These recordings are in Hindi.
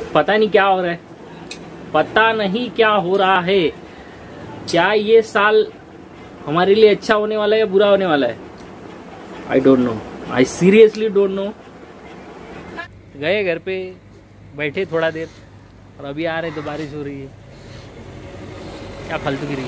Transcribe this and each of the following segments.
पता नहीं क्या हो रहा है, पता नहीं क्या हो रहा है। क्या ये साल हमारे लिए अच्छा होने वाला है या बुरा होने वाला है? I don't know, I seriously don't know. गए घर पे, बैठे थोड़ा देर और अभी आ रहे तो बारिश हो रही है। क्या फालतू गिरी।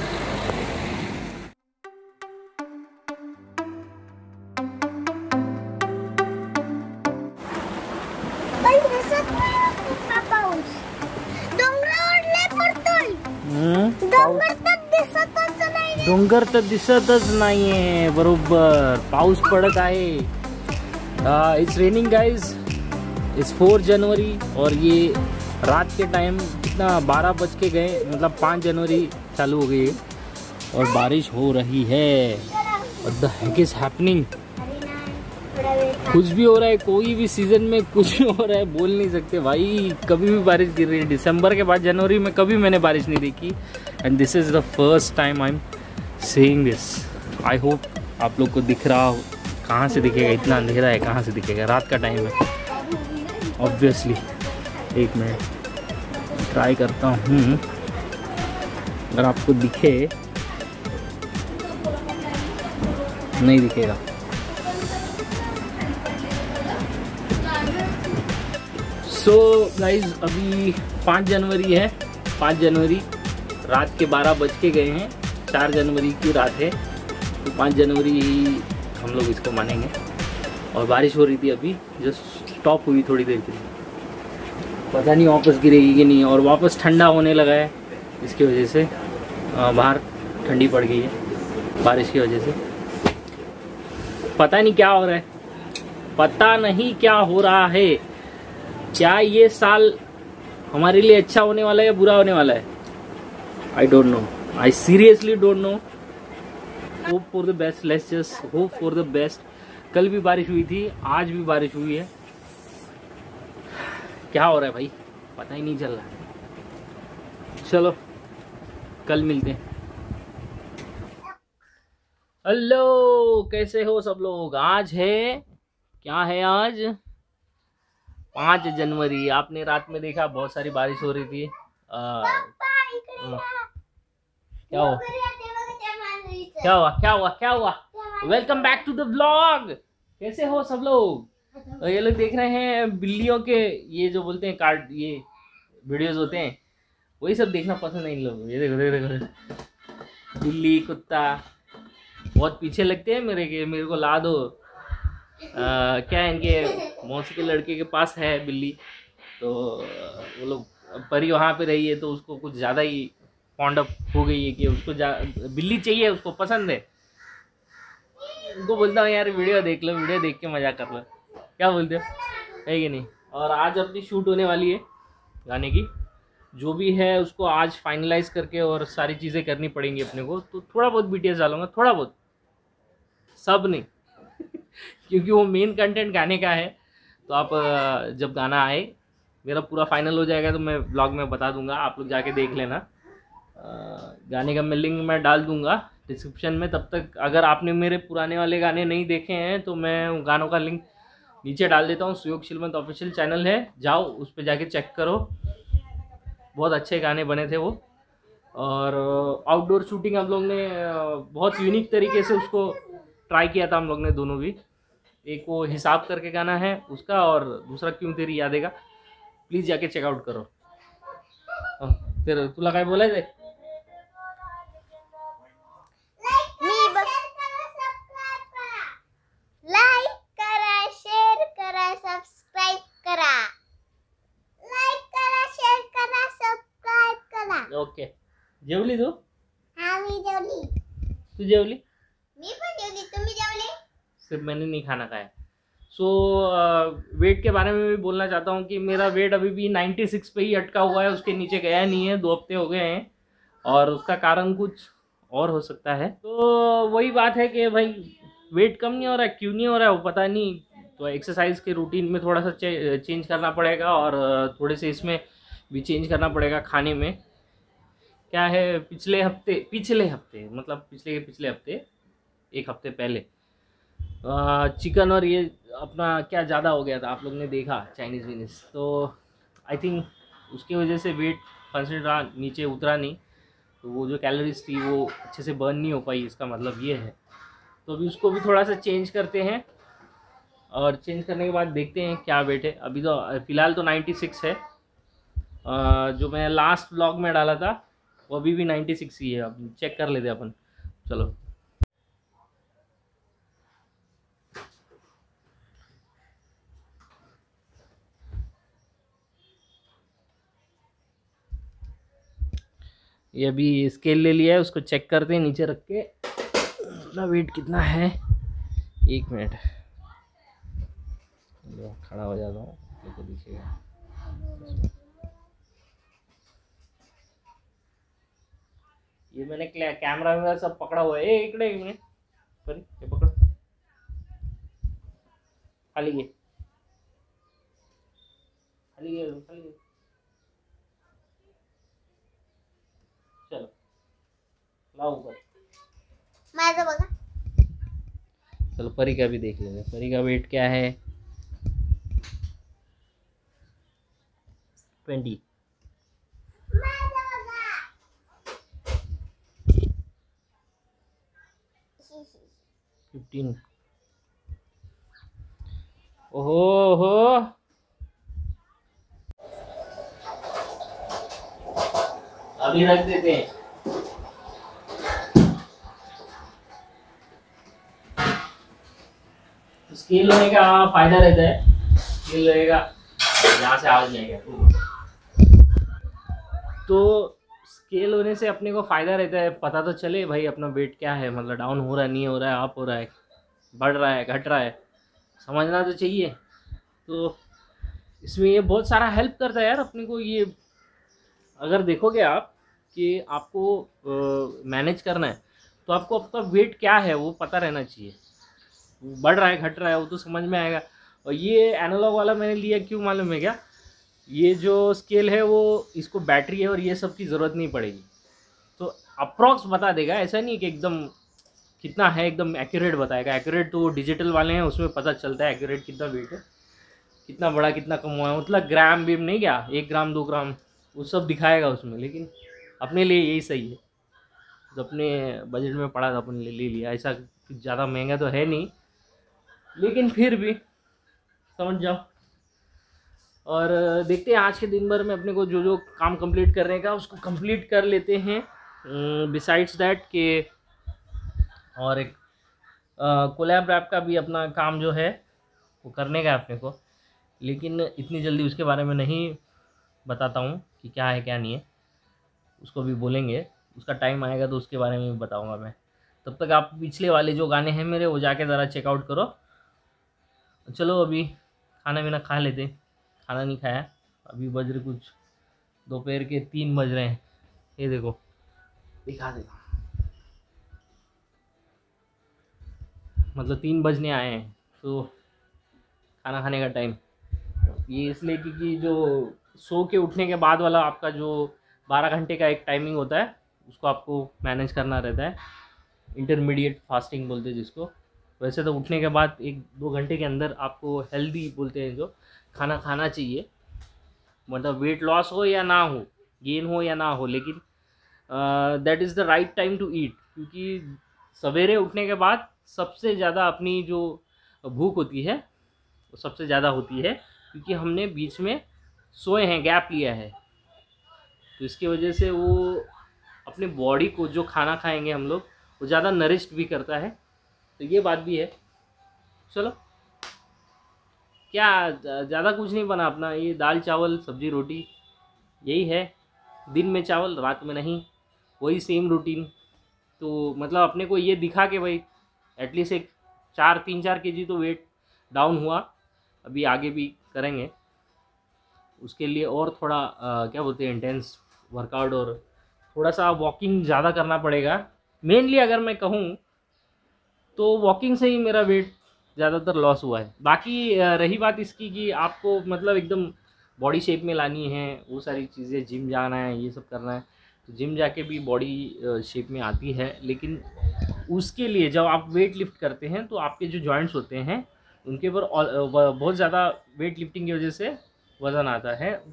डोंगर तर दिसतच नाहीये बरोबर, पाऊस पडत आहे। It's raining guys, it's 4 January और ये रात के टाइम कितना 12 बज के गए, मतलब 5 जनवरी चालू हो गई है और बारिश हो रही है। What the heck is happening? कुछ भी हो रहा है, कोई भी सीजन में कुछ भी हो रहा है, बोल नहीं सकते भाई। कभी भी बारिश गिर रही है। दिसंबर के बाद जनवरी में कभी मैंने बारिश नहीं देखी and this is the first time I am saying this. I hope आप लोग को दिख रहा हो। कहाँ से दिखेगा, इतना अंधेरा है, कहाँ से दिखेगा? रात का टाइम है ऑब्वियसली। एक मिनट ट्राई करता हूँ, अगर आपको दिखे। नहीं दिखेगा। सो गाइज अभी 5 जनवरी है। 5 जनवरी रात के 12 बज के गए हैं। 4 जनवरी की रात है तो 5 जनवरी हम लोग इसको मानेंगे। और बारिश हो रही थी, अभी जस्ट स्टॉप हुई थोड़ी देर के लिए। पता नहीं वापस गिरेगी कि नहीं। और वापस ठंडा होने लगा है, इसकी वजह से बाहर ठंडी पड़ गई है बारिश की वजह से। पता नहीं क्या हो रहा है, पता नहीं क्या हो रहा है। क्या ये साल हमारे लिए अच्छा होने वाला है या बुरा होने वाला है? I don't know, I seriously don't know. Hope for the best, let's just hope for the best. कल भी बारिश हुई थी, आज भी बारिश हुई है। क्या हो रहा है भाई, पता ही नहीं चल रहा। चलो कल मिलते हैं। हेलो, कैसे हो सब लोग? आज है, क्या है आज? 5 जनवरी। आपने रात में देखा बहुत सारी बारिश हो रही थी। क्या हुआ क्या हुआ क्या हुआ क्या हुआ? Welcome back to the vlog. कैसे हो सब लोग? तो ये लोग देख रहे हैं बिल्लियों के, ये जो बोलते हैं कार्ड, ये वीडियोस होते हैं, वही सब देखना पसंद है इन लोगों को। ये देखो देखो देखो, बिल्ली कुत्ता बहुत पीछे लगते हैं मेरे के। मेरे को ला दो। क्या है, इनके मौसी के लड़के के पास है बिल्ली, तो वो लोग परी वहाँ पे रही है तो उसको कुछ ज़्यादा ही फॉन्ड अप हो गई है कि उसको बिल्ली चाहिए, उसको पसंद है। उनको बोलता हूँ यार वीडियो देख लो, वीडियो देख के मजा कर लो। क्या बोलते हो, है कि नहीं? और आज अपनी शूट होने वाली है गाने की, जो भी है उसको आज फाइनलाइज करके और सारी चीज़ें करनी पड़ेंगी अपने को। तो थोड़ा बहुत BTS डालूंगा, थोड़ा बहुत, सब नहीं क्योंकि वो मेन कंटेंट गाने का है। तो आप जब गाना आए, मेरा पूरा फाइनल हो जाएगा तो मैं ब्लॉग में बता दूंगा, आप लोग जाके देख लेना। गाने का मैं लिंक मैं डाल दूंगा डिस्क्रिप्शन में। तब तक अगर आपने मेरे पुराने वाले गाने नहीं देखे हैं तो मैं उन गानों का लिंक नीचे डाल देता हूँ। सुयोग शिलवंत ऑफिशियल चैनल है, जाओ उस पर जाके चेक करो। बहुत अच्छे गाने बने थे वो। और आउटडोर शूटिंग हम लोग ने बहुत यूनिक तरीके से उसको ट्राई किया था हम लोग ने दोनों भी। एक वो हिसाब करके गाना है उसका, और दूसरा क्यों तेरी यादेगा। प्लीज़ जाके चेकआउट करो। फिर तुला काय बोलायचंय? लाईक करा, शेअर करा, सबस्क्राईब करा। लाईक करा, शेअर करा, सबस्क्राईब करा। ओके, जेवली तू? हाँ मी जेवली। तू जेवली? मी पण जेवली, तुम्ही जेवले? सिर्फ मैंने नहीं खाना खाया। सो वेट के बारे में भी बोलना चाहता हूँ कि मेरा वेट अभी भी 96 पे ही अटका हुआ है, उसके नीचे गया नहीं है। 2 हफ्ते हो गए हैं और उसका कारण कुछ और हो सकता है। तो वही बात है कि भाई वेट कम नहीं हो रहा है, क्यों नहीं हो रहा है वो पता नहीं। तो एक्सरसाइज के रूटीन में थोड़ा सा चेंज करना पड़ेगा और थोड़े से इसमें भी चेंज करना पड़ेगा खाने में। क्या है, पिछले हफ्ते मतलब पिछले हफ्ते, 1 हफ्ते पहले चिकन और ये अपना क्या ज़्यादा हो गया था, आप लोग ने देखा चाइनीज़ विनीस। तो आई थिंक उसकी वजह से वेट कंसिडरा नीचे उतरा नहीं, तो वो जो कैलोरीज थी वो अच्छे से बर्न नहीं हो पाई, इसका मतलब ये है। तो अभी उसको भी थोड़ा सा चेंज करते हैं, और चेंज करने के बाद देखते हैं क्या वेट है। अभी तो फ़िलहाल तो 96 है। जो मैं लास्ट व्लॉग में डाला था वो अभी भी 96 ही है। अब चेक कर लेते हैं अपन, चलो। ये अभी स्केल ले लिया है, उसको चेक करते हैं नीचे रख के अपना वेट कितना है। 1 मिनट खड़ा हो जाता हूँ, देखो दिखेगा। ये मैंने कैमरा वगैरह सब पकड़ा हुआ है। इकड़े 1 मिनट पर ये पकड़, खाली ये खाली ये खाली ये। चलो लाओ ऊपर। माझं बघा. चलो परी का भी देख लेंगे, परी का वेट क्या है। 20। माझं बघा. 15। ओहो हो, अभी रख देते हैं। स्केल होने का फायदा रहता है, स्केल रहेगा यहाँ से आवाज नहीं आएगा। तो स्केल होने से अपने को फ़ायदा रहता है, पता तो चले भाई अपना वेट क्या है, मतलब डाउन हो रहा है, नहीं हो रहा है, अप हो रहा है, बढ़ रहा है, घट रहा है, समझना तो चाहिए। तो इसमें ये बहुत सारा हेल्प करता है यार अपने को। ये अगर देखोगे आप कि आपको मैनेज करना है, तो आपको आपका वेट क्या है वो पता रहना चाहिए। बढ़ रहा है, घट रहा है, वो तो समझ में आएगा। और ये एनालॉग वाला मैंने लिया क्यों मालूम है क्या? ये जो स्केल है वो, इसको बैटरी है और ये सब की ज़रूरत नहीं पड़ेगी, तो अप्रॉक्स बता देगा। ऐसा नहीं कि एकदम कितना है एकदम एक्यूरेट बताएगा। एक्यूरेट तो डिजिटल वाले हैं, उसमें पता चलता है एक्यूरेट कितना वेट है, कितना बड़ा कितना कम हुआ है, मतलब ग्राम बीम नहीं, क्या 1 ग्राम 2 ग्राम वो सब दिखाएगा उसमें। लेकिन अपने लिए यही सही है, तो अपने बजट में पड़ा था अपन ले लिया। ऐसा ज़्यादा महंगा तो है नहीं, लेकिन फिर भी समझ जाओ। और देखते हैं आज के दिन भर में अपने को जो जो काम कंप्लीट करने का उसको कंप्लीट कर लेते हैं। बिसाइड्स दैट के और एक कोलैब रैप का भी अपना काम जो है वो करने का है अपने को, लेकिन इतनी जल्दी उसके बारे में नहीं बताता हूँ कि क्या है क्या नहीं है। उसको भी बोलेंगे, उसका टाइम आएगा तो उसके बारे में भी बताऊँगा मैं। तब तक आप पिछले वाले जो गाने हैं मेरे वो जाके ज़रा चेकआउट करो। चलो अभी खाना पीना खा लेते। खाना नहीं खाया, अभी बज रहे कुछ दोपहर के 3 बज रहे हैं। ये देखो दिखा देता, मतलब 3 बजने आए हैं, तो खाना खाने का टाइम ये इसलिए क्योंकि जो सो के उठने के बाद वाला आपका जो 12 घंटे का एक टाइमिंग होता है, उसको आपको मैनेज करना रहता है। इंटरमीडिएट फास्टिंग बोलते हैं जिसको। वैसे तो उठने के बाद 1-2 घंटे के अंदर आपको हेल्दी बोलते हैं जो खाना खाना चाहिए, मतलब वेट लॉस हो या ना हो, गेन हो या ना हो, लेकिन that is the right time to eat. क्योंकि सवेरे उठने के बाद सबसे ज़्यादा अपनी जो भूख होती है वो सबसे ज़्यादा होती है, क्योंकि हमने बीच में सोए हैं, गैप लिया है। तो इसकी वजह से वो अपने बॉडी को जो खाना खाएंगे हम लोग वो ज़्यादा नरिश्ड भी करता है, तो ये बात भी है। चलो क्या ज़्यादा कुछ नहीं बना अपना, ये दाल चावल सब्जी रोटी यही है। दिन में चावल रात में नहीं, वही सेम रूटीन। तो मतलब अपने को ये दिखा कि भाई एटलीस्ट एक 3-4 केजी तो वेट डाउन हुआ। अभी आगे भी करेंगे उसके लिए, और थोड़ा क्या बोलते हैं इंटेंस वर्कआउट, और थोड़ा सा वॉकिंग ज़्यादा करना पड़ेगा। मेनली अगर मैं कहूँ तो वॉकिंग से ही मेरा वेट ज़्यादातर लॉस हुआ है। बाकी रही बात इसकी कि आपको मतलब एकदम बॉडी शेप में लानी है, वो सारी चीज़ें, जिम जाना है, ये सब करना है, तो जिम जाके भी बॉडी शेप में आती है। लेकिन उसके लिए जब आप वेट लिफ्ट करते हैं तो आपके जो जॉइंट्स होते हैं उनके ऊपर बहुत ज़्यादा वेट लिफ्टिंग की वजह से वज़न आता है,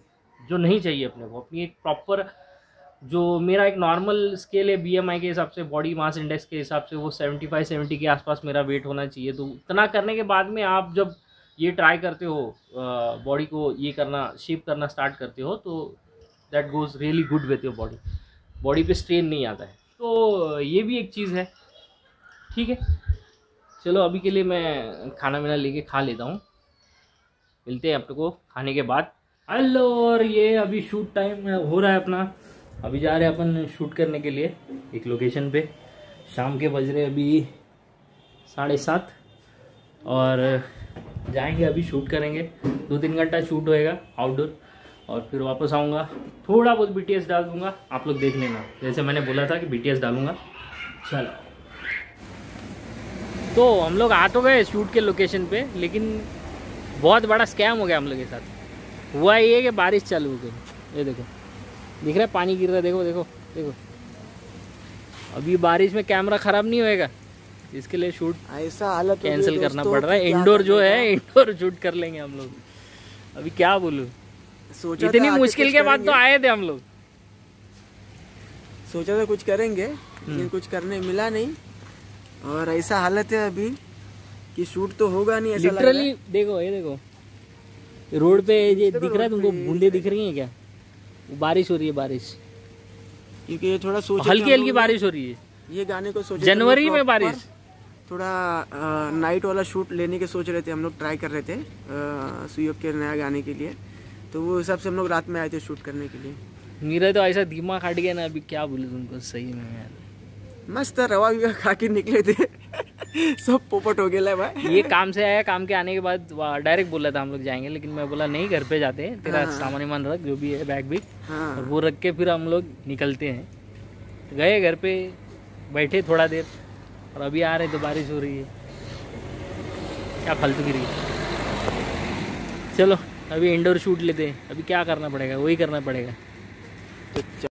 जो नहीं चाहिए अपने को। अपनी एक प्रॉपर, जो मेरा एक नॉर्मल स्केल है BMI के हिसाब से, बॉडी मास इंडेक्स के हिसाब से, वो 75-70 के आसपास मेरा वेट होना चाहिए। तो उतना करने के बाद में आप जब ये ट्राई करते हो, बॉडी को ये करना, शेप करना स्टार्ट करते हो, तो that goes really good with your body. Body पे स्ट्रेन नहीं आता है। तो ये भी एक चीज़ है। ठीक है, चलो अभी के लिए मैं खाना वाना लेके खा लेता हूँ, मिलते हैं आप लोग को खाने के बाद। हेलो, और ये अभी शूट टाइम हो रहा है अपना। अभी जा रहे हैं अपन शूट करने के लिए एक लोकेशन पे। शाम के बज रहे अभी 7:30 और जाएंगे अभी शूट करेंगे। 2-3 घंटा शूट होएगा आउटडोर, और फिर वापस आऊँगा। थोड़ा बहुत BTS डाल दूँगा, आप लोग देख लेना। जैसे मैंने बोला था कि BTS डालूँगा। चलो, तो हम लोग आ तो गए शूट के लोकेशन पे, लेकिन बहुत बड़ा स्कैम हो गया हम लोग के साथ। हुआ ये कि बारिश चालू हो गई। ये देखो, दिख रहा है पानी गिर रहा है, देखो देखो देखो। अभी बारिश में कैमरा ख़राब नहीं होएगा, इसके लिए शूट ऐसा हालत कैंसिल करना पड़ रहा है। इंडोर जो है, इंडोर शूट कर लेंगे हम लोग। अभी क्या बोलूँ, इतनी मुश्किल के बाद तो आए थे हम लोग। सोचा था कुछ करेंगे, लेकिन कुछ करने मिला नहीं, और ऐसा हालत है अभी कि शूट तो होगा नहीं ऐसा लग रहा है। लिटरली देखो, ये देखो रोड पे ये दिख रहा है तुमको, बूंदे दिख रही हैं क्या? वो बारिश हो रही है, बारिश, क्योंकि ये थोड़ा सोचा हल्की हल्की बारिश हो रही है। ये गाने को सोचे जनवरी में बारिश, थोड़ा नाइट वाला शूट लेने के सोच रहे थे हम लोग, ट्राई कर रहे थे सुयोग के नया गाने के लिए। तो वो हिसाब से हम लोग रात में आए थे शूट करने के लिए। मेरा तो ऐसा दिमाग हट गया ना, अभी क्या बोलूं तुमको सही में यार। मस्त रवा भी खा के निकले थे सब पोपट हो गया भाई। ये काम से आया, काम के आने के बाद डायरेक्ट बोला था हम लोग जाएंगे, लेकिन मैं बोला नहीं, घर पे जाते हैं, तेरा सामान वामान रख, जो भी है बैग भी, और वो रख के फिर हम लोग निकलते हैं। तो गए घर पे, बैठे थोड़ा देर, और अभी आ रहे तो बारिश हो रही है। क्या फालतू गिरी। चलो अभी इंडोर शूट लेते हैं। अभी क्या करना पड़ेगा, वही करना पड़ेगा।